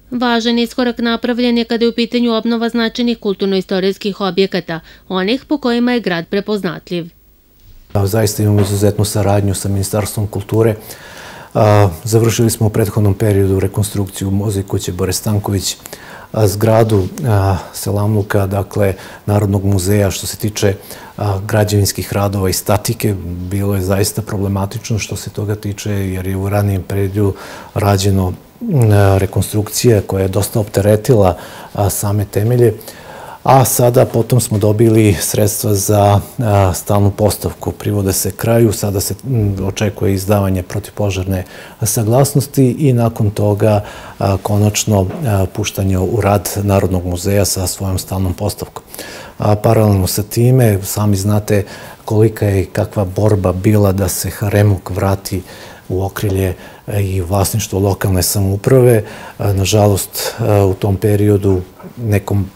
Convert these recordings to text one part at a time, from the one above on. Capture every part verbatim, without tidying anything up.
Važan iskorak napravljen je kada je u pitanju obnova značajnih kulturno-istorijskih objekata, onih po kojima je grad prepoznatljiv. Zaista imamo izuzetnu saradnju sa Ministarstvom kulture. Završili smo u prethodnom periodu rekonstrukciju Muzej kuće Bore Stanković, zgradu Selamluka, dakle Narodnog muzeja. Što se tiče građevinskih radova i statike, bilo je zaista problematično što se toga tiče, jer je u ranijem periodu rađeno rekonstrukcija koja je dosta opteretila same temelje, a sada potom smo dobili sredstva za stalnu postavku. Privode se kraju, sada se očekuje izdavanje protivpožarne saglasnosti i nakon toga konačno puštanje u rad Narodnog muzeja sa svojom stalnom postavkom. Paralelno sa time, sami znate kolika je i kakva borba bila da se Haremuk vrati u okrilje i vlasništvo lokalne samouprave. Nažalost, u tom periodu nekom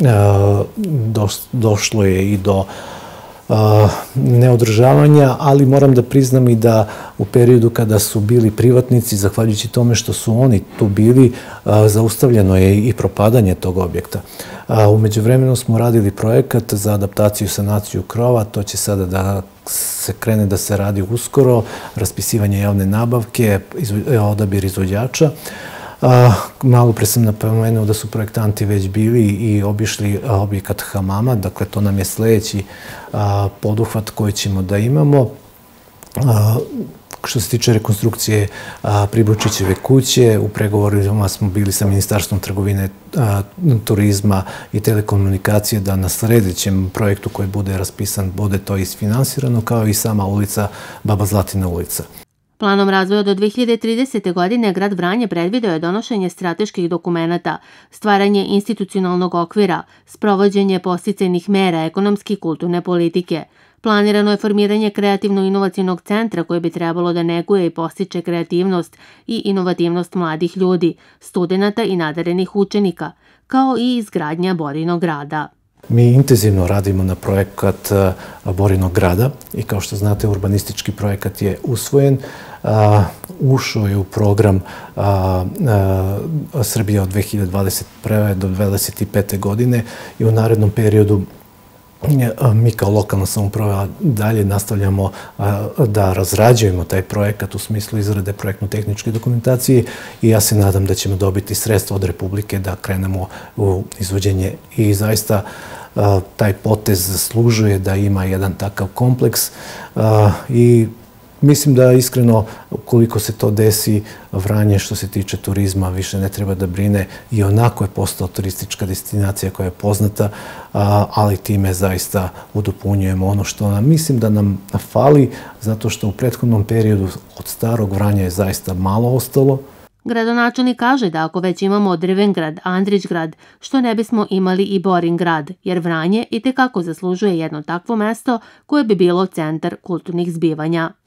došlo je i do neodržavanja, ali moram da priznam i da u periodu kada su bili privatnici, zahvaljujući tome što su oni tu bili, zaustavljeno je i propadanje tog objekta. U međuvremenu smo radili projekat za adaptaciju i sanaciju krova, to će sada da se krene da se radi uskoro, raspisivanje javne nabavke, odabir izvođača. Malo pre sam napomenuo da su projektanti već bili i obišli objekat hamama, dakle to nam je sledeći poduhvat koji ćemo da imamo. Što se tiče rekonstrukcije Pribočićeve kuće, u pregovorima smo bili sa Ministarstvom trgovine, turizma i telekomunikacije da na sledećem projektu koji bude raspisan bude to isfinansirano, kao i sama ulica Baba Zlatina ulica. Planom razvoja do dve hiljade tridesete. godine grad Vranje predvideo je donošenje strateških dokumenata, stvaranje institucionalnog okvira, sprovođenje podsticajnih mera ekonomske i kulturne politike. Planirano je formiranje kreativno-inovacionog centra koji bi trebalo da neguje i podstiče kreativnost i inovativnost mladih ljudi, studenata i nadarenih učenika, kao i izgradnja Borinog grada. Mi intenzivno radimo na projekat Borinog grada i kao što znate, urbanistički projekat je usvojen. Ušao je u program Srbija od dve hiljade dvadeset prve. do dvadeset pete. godine i u narednom periodu mi kao lokalna samouprava dalje nastavljamo da razrađujemo taj projekat u smislu izrade projektno-tehničke dokumentacije i ja se nadam da ćemo dobiti sredstva od Republike da krenemo u izvođenje i zaista taj potez zaslužuje da ima jedan takav kompleks i mislim da iskreno, koliko se to desi, Vranje što se tiče turizma više ne treba da brine i onako je postao turistička destinacija koja je poznata, ali time zaista udopunjujemo ono što nam mislim da nam fali, zato što u prethodnom periodu od starog Vranja je zaista malo ostalo. Gradonačelnik kaže da ako već imamo Drvengrad, Andrićgrad, što ne bismo imali i Borin grad, jer Vranje itekako zaslužuje jedno takvo mesto koje bi bilo centar kulturnih zbivanja.